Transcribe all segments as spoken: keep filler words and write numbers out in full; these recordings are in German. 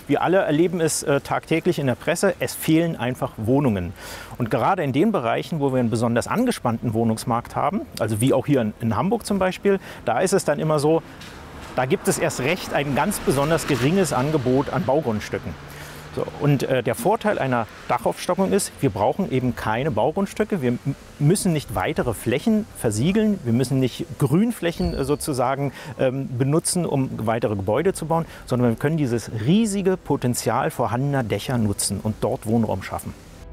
Wir alle erleben es äh, tagtäglich in der Presse, es fehlen einfach Wohnungen. Und gerade in den Bereichen, wo wir einen besonders angespannten Wohnungsmarkt haben, also wie auch hier in, in Hamburg zum Beispiel, da ist es dann immer so, da gibt es erst recht ein ganz besonders geringes Angebot an Baugrundstücken. So, und äh, der Vorteil einer Dachaufstockung ist, wir brauchen eben keine Baugrundstücke. Wir müssen nicht weitere Flächen versiegeln. Wir müssen nicht Grünflächen äh, sozusagen ähm, benutzen, um weitere Gebäude zu bauen, sondern wir können dieses riesige Potenzial vorhandener Dächer nutzen und dort Wohnraum schaffen.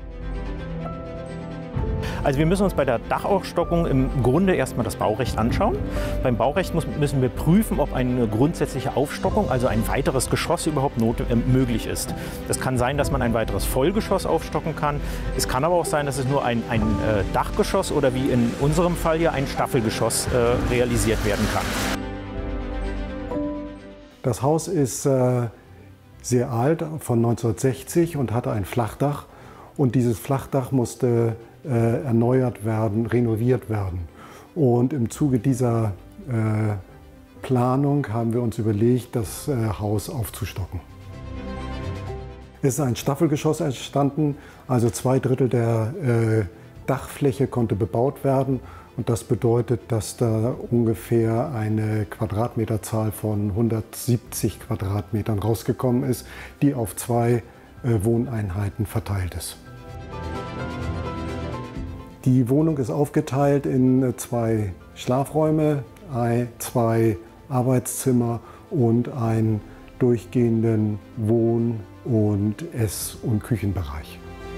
Also wir müssen uns bei der Dachaufstockung im Grunde erstmal das Baurecht anschauen. Beim Baurecht muss, müssen wir prüfen, ob eine grundsätzliche Aufstockung, also ein weiteres Geschoss überhaupt not, äh, möglich ist. Es kann sein, dass man ein weiteres Vollgeschoss aufstocken kann. Es kann aber auch sein, dass es nur ein, ein äh, Dachgeschoss oder wie in unserem Fall hier ein Staffelgeschoss äh, realisiert werden kann. Das Haus ist äh, sehr alt, von neunzehnhundertsechzig und hatte ein Flachdach. Und dieses Flachdach musste Äh, erneuert werden, renoviert werden. Und im Zuge dieser äh, Planung haben wir uns überlegt, das äh, Haus aufzustocken. Es ist ein Staffelgeschoss entstanden, also zwei Drittel der äh, Dachfläche konnte bebaut werden. Und das bedeutet, dass da ungefähr eine Quadratmeterzahl von hundertsiebzig Quadratmetern rausgekommen ist, die auf zwei äh, Wohneinheiten verteilt ist. Die Wohnung ist aufgeteilt in zwei Schlafräume, zwei Arbeitszimmer und einen durchgehenden Wohn- und Ess- und Küchenbereich.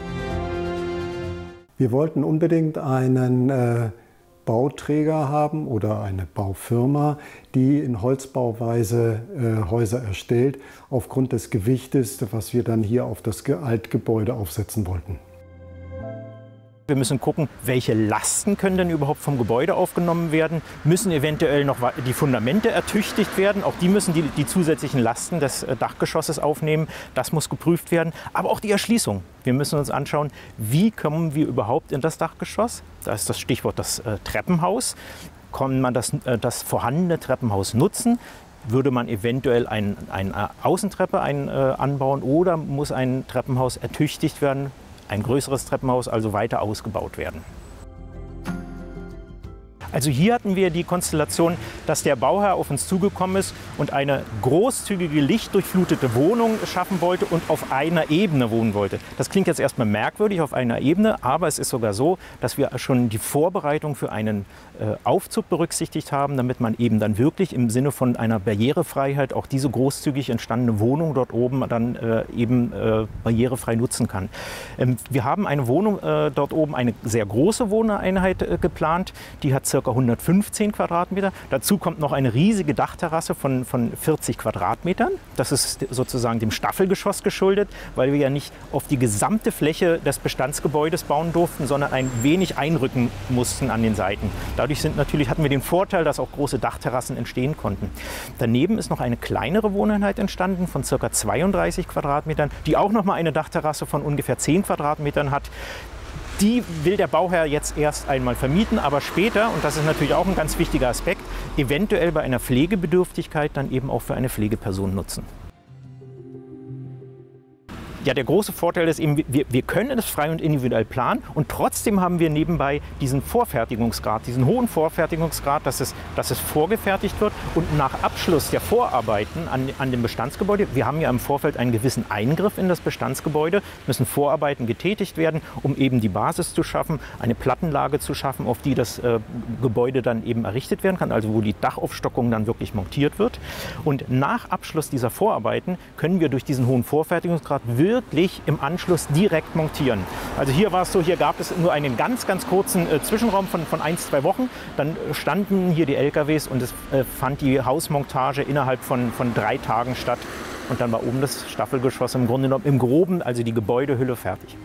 Wir wollten unbedingt einen äh, Bauträger haben oder eine Baufirma, die in Holzbauweise äh, Häuser erstellt, aufgrund des Gewichtes, was wir dann hier auf das Altgebäude aufsetzen wollten. Wir müssen gucken, welche Lasten können denn überhaupt vom Gebäude aufgenommen werden. Müssen eventuell noch die Fundamente ertüchtigt werden. Auch die müssen die, die zusätzlichen Lasten des Dachgeschosses aufnehmen. Das muss geprüft werden. Aber auch die Erschließung. Wir müssen uns anschauen, wie kommen wir überhaupt in das Dachgeschoss. Da ist das Stichwort das äh, Treppenhaus. Kann man das, äh, das vorhandene Treppenhaus nutzen? Würde man eventuell eine ein Außentreppe ein, äh, anbauen oder muss ein Treppenhaus ertüchtigt werden? Ein größeres Treppenhaus also weiter ausgebaut werden. Also hier hatten wir die Konstellation, dass der Bauherr auf uns zugekommen ist und eine großzügige, lichtdurchflutete Wohnung schaffen wollte und auf einer Ebene wohnen wollte. Das klingt jetzt erstmal merkwürdig, auf einer Ebene, aber es ist sogar so, dass wir schon die Vorbereitung für einen äh, Aufzug berücksichtigt haben, damit man eben dann wirklich im Sinne von einer Barrierefreiheit auch diese großzügig entstandene Wohnung dort oben dann äh, eben äh, barrierefrei nutzen kann. Ähm, wir haben eine Wohnung äh, dort oben, eine sehr große Wohneinheit äh, geplant, die hat ca. hundertfünfzehn Quadratmeter. Dazu kommt noch eine riesige Dachterrasse von, von vierzig Quadratmetern. Das ist sozusagen dem Staffelgeschoss geschuldet, weil wir ja nicht auf die gesamte Fläche des Bestandsgebäudes bauen durften, sondern ein wenig einrücken mussten an den Seiten. Dadurch sind natürlich, hatten wir den Vorteil, dass auch große Dachterrassen entstehen konnten. Daneben ist noch eine kleinere Wohneinheit entstanden von ca. zweiunddreißig Quadratmetern, die auch noch mal eine Dachterrasse von ungefähr zehn Quadratmetern hat. Die will der Bauherr jetzt erst einmal vermieten, aber später, und das ist natürlich auch ein ganz wichtiger Aspekt, eventuell bei einer Pflegebedürftigkeit dann eben auch für eine Pflegeperson nutzen. Ja, der große Vorteil ist eben, wir, wir können es frei und individuell planen und trotzdem haben wir nebenbei diesen Vorfertigungsgrad, diesen hohen Vorfertigungsgrad, dass es, dass es vorgefertigt wird und nach Abschluss der Vorarbeiten an, an dem Bestandsgebäude, wir haben ja im Vorfeld einen gewissen Eingriff in das Bestandsgebäude, müssen Vorarbeiten getätigt werden, um eben die Basis zu schaffen, eine Plattenlage zu schaffen, auf die das äh, Gebäude dann eben errichtet werden kann, also wo die Dachaufstockung dann wirklich montiert wird. Und nach Abschluss dieser Vorarbeiten können wir durch diesen hohen Vorfertigungsgrad wirklich wirklich im Anschluss direkt montieren. Also hier war es so, hier gab es nur einen ganz, ganz kurzen äh, Zwischenraum von, von ein, zwei Wochen. Dann standen hier die L K Ws und es äh, fand die Hausmontage innerhalb von, von drei Tagen statt. Und dann war oben das Staffelgeschoss im Grunde genommen im Groben, also die Gebäudehülle, fertig.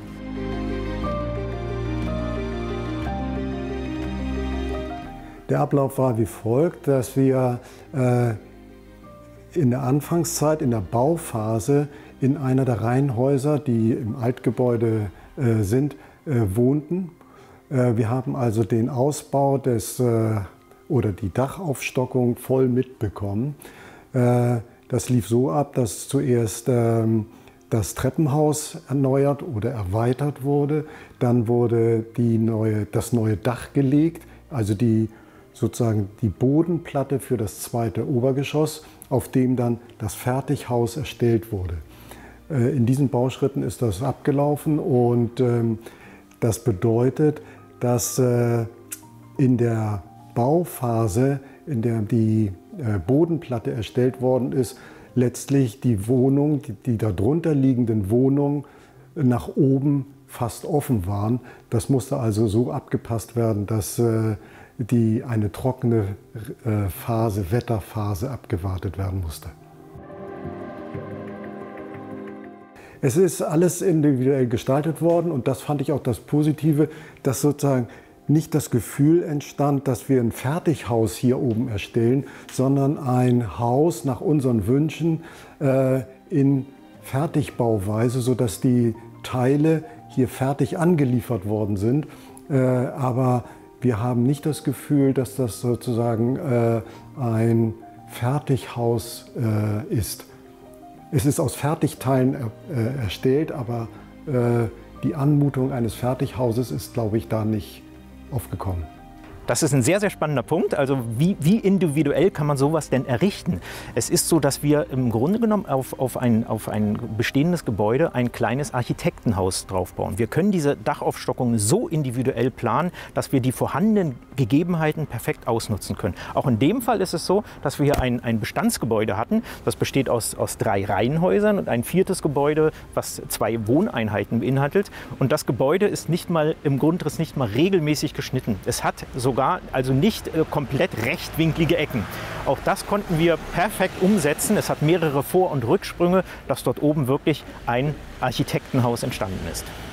Der Ablauf war wie folgt, dass wir äh, in der Anfangszeit, in der Bauphase, in einer der Reihenhäuser, die im Altgebäude äh, sind, äh, wohnten. Äh, wir haben also den Ausbau des, äh, oder die Dachaufstockung voll mitbekommen. Äh, Das lief so ab, dass zuerst ähm, das Treppenhaus erneuert oder erweitert wurde. Dann wurde die neue, das neue Dach gelegt, also die, sozusagen die Bodenplatte für das zweite Obergeschoss, auf dem dann das Fertighaus erstellt wurde. Äh, in diesen Bauschritten ist das abgelaufen und ähm, das bedeutet, dass äh, in der Bauphase, in der die äh, Bodenplatte erstellt worden ist, letztlich die Wohnung, die, die darunter liegenden Wohnungen nach oben fast offen waren. Das musste also so abgepasst werden, dass äh, die eine trockene äh, Phase, Wetterphase abgewartet werden musste. Es ist alles individuell gestaltet worden und das fand ich auch das Positive, dass sozusagen nicht das Gefühl entstand, dass wir ein Fertighaus hier oben erstellen, sondern ein Haus nach unseren Wünschen äh, in Fertigbauweise, sodass die Teile hier fertig angeliefert worden sind. Äh, aber wir haben nicht das Gefühl, dass das sozusagen äh, ein Fertighaus äh, ist. Es ist aus Fertigteilen äh, erstellt, aber äh, die Anmutung eines Fertighauses ist, glaube ich, da nicht aufgekommen. Das ist ein sehr, sehr spannender Punkt. Also wie, wie individuell kann man sowas denn errichten? Es ist so, dass wir im Grunde genommen auf, auf, ein, auf ein bestehendes Gebäude ein kleines Architektenhaus draufbauen. Wir können diese Dachaufstockung so individuell planen, dass wir die vorhandenen Gegebenheiten perfekt ausnutzen können. Auch in dem Fall ist es so, dass wir hier ein, ein Bestandsgebäude hatten. Das besteht aus, aus drei Reihenhäusern und ein viertes Gebäude, was zwei Wohneinheiten beinhaltet. Und das Gebäude ist nicht mal im Grundriss nicht mal regelmäßig geschnitten. Es hat sogar also nicht äh, komplett rechtwinklige Ecken. Auch das konnten wir perfekt umsetzen. Es hat mehrere Vor- und Rücksprünge, dass dort oben wirklich ein Architektenhaus entstanden ist.